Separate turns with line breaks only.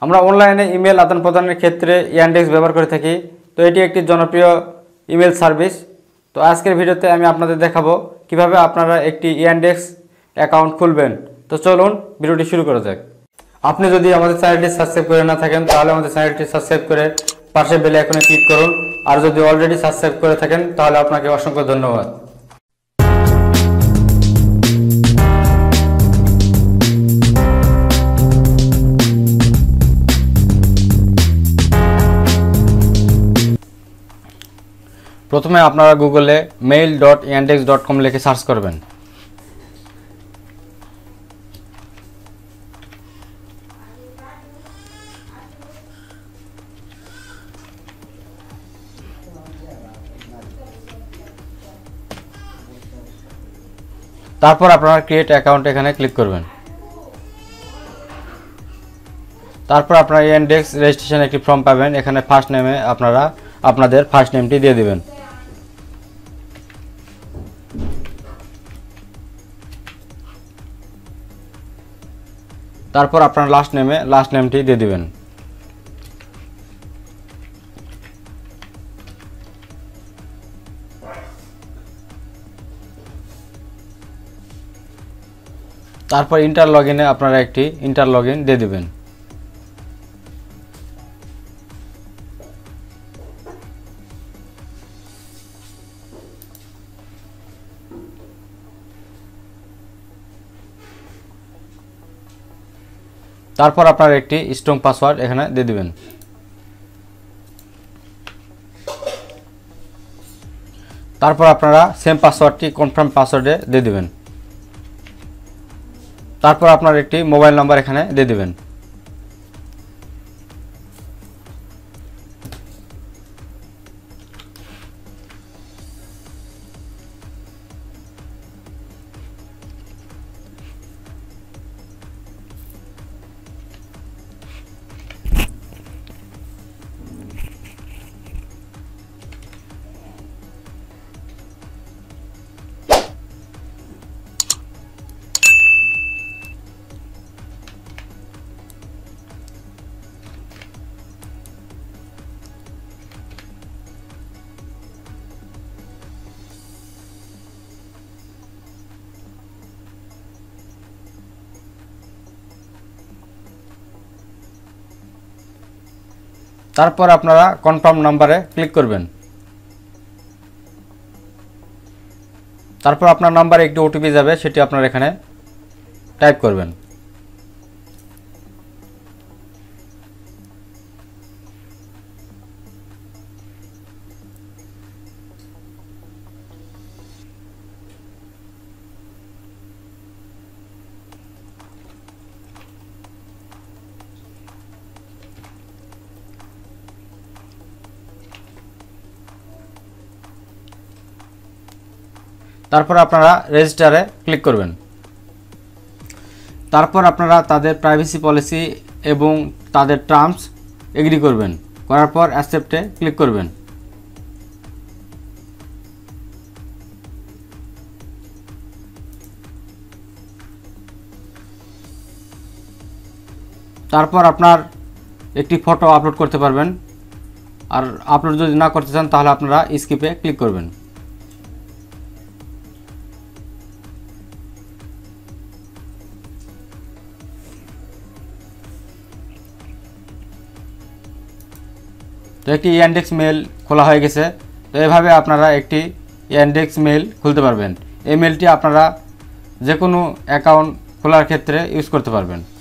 আমরা অনলাইনে ইমেল আদান প্রদানের ক্ষেত্রে ইয়ানডেক্স ব্যবহার করে থাকি। তো এটি একটি জনপ্রিয় ইমেল সার্ভিস। তো আজকের ভিডিওতে আমি আপনাদের দেখাবো কিভাবে আপনারা একটি ইয়ানডেক্স অ্যাকাউন্ট খুলবেন। তো চলুন ভিডিওটি শুরু করা যাক। আপনি যদি আমাদের চ্যানেলটি সাবস্ক্রাইব করে না থাকেন তাহলে আমাদের চ্যানেলটি সাবস্ক্রাইব করে পাশে বেল আইকনে ক্লিক করুন। আর যদি অলরেডি সাবস্ক্রাইব করে থাকেন তাহলে আপনাকে অসংখ্য ধন্যবাদ। প্রথমে আপনারা গুগলে mail.yandex.com লিখে সার্চ করবেন। তারপর আপনারা ক্রিয়েট অ্যাকাউন্ট এখানে ক্লিক করবেন। তারপর আপনারা ইয়ানডেক্স রেজিস্ট্রেশন একটি ফর্ম পাবেন। এখানে ফার্স্ট নেমে আপনারা আপনাদের ফার্স্ট নেমটি দিয়ে দিবেন। তারপর আপনার লাস্ট নেমে লাস্ট নেমটি দিয়ে দিবেন। তারপর ইন্টার লগইনে আপনারা একটি ইন্টার লগইন দিয়ে দিবেন। তারপর আপনারা একটি স্ট্রং পাসওয়ার্ড এখানে দিয়ে দিবেন। তারপর আপনারা সেম পাসওয়ার্ডটি কনফার্ম পাসওয়ার্ডে দিয়ে দিবেন। তারপর আপনার একটি মোবাইল নাম্বার এখানে দিয়ে দিবেন। তারপর আপনারা কনফার্ম নাম্বারে ক্লিক করবেন। তারপর আপনার নাম্বারে একটি ওটিপি যাবে, সেটি আপনারা এখানে টাইপ করবেন। তারপর আপনারা রেজিস্টারে ক্লিক করবেন। তারপর আপনারা তাদের প্রাইভেসি পলিসি এবং তাদের টার্মস এগ্রি করবেন। করার পর অ্যাকসেপ্টে ক্লিক করবেন। তারপর আপনার একটি ফটো আপলোড করতে পারবেন। আর আপলোড যদি না করতে চান তাহলে আপনারা স্কিপে ক্লিক করবেন। তো একটি ইয়ানডেক্স মেল খোলা হয়ে গেছে। তো এভাবে আপনারা একটি ইয়ানডেক্স মেল খুলতে পারবেন। এই মেলটি আপনারা যে কোনো অ্যাকাউন্ট খোলার ক্ষেত্রে ইউজ করতে পারবেন।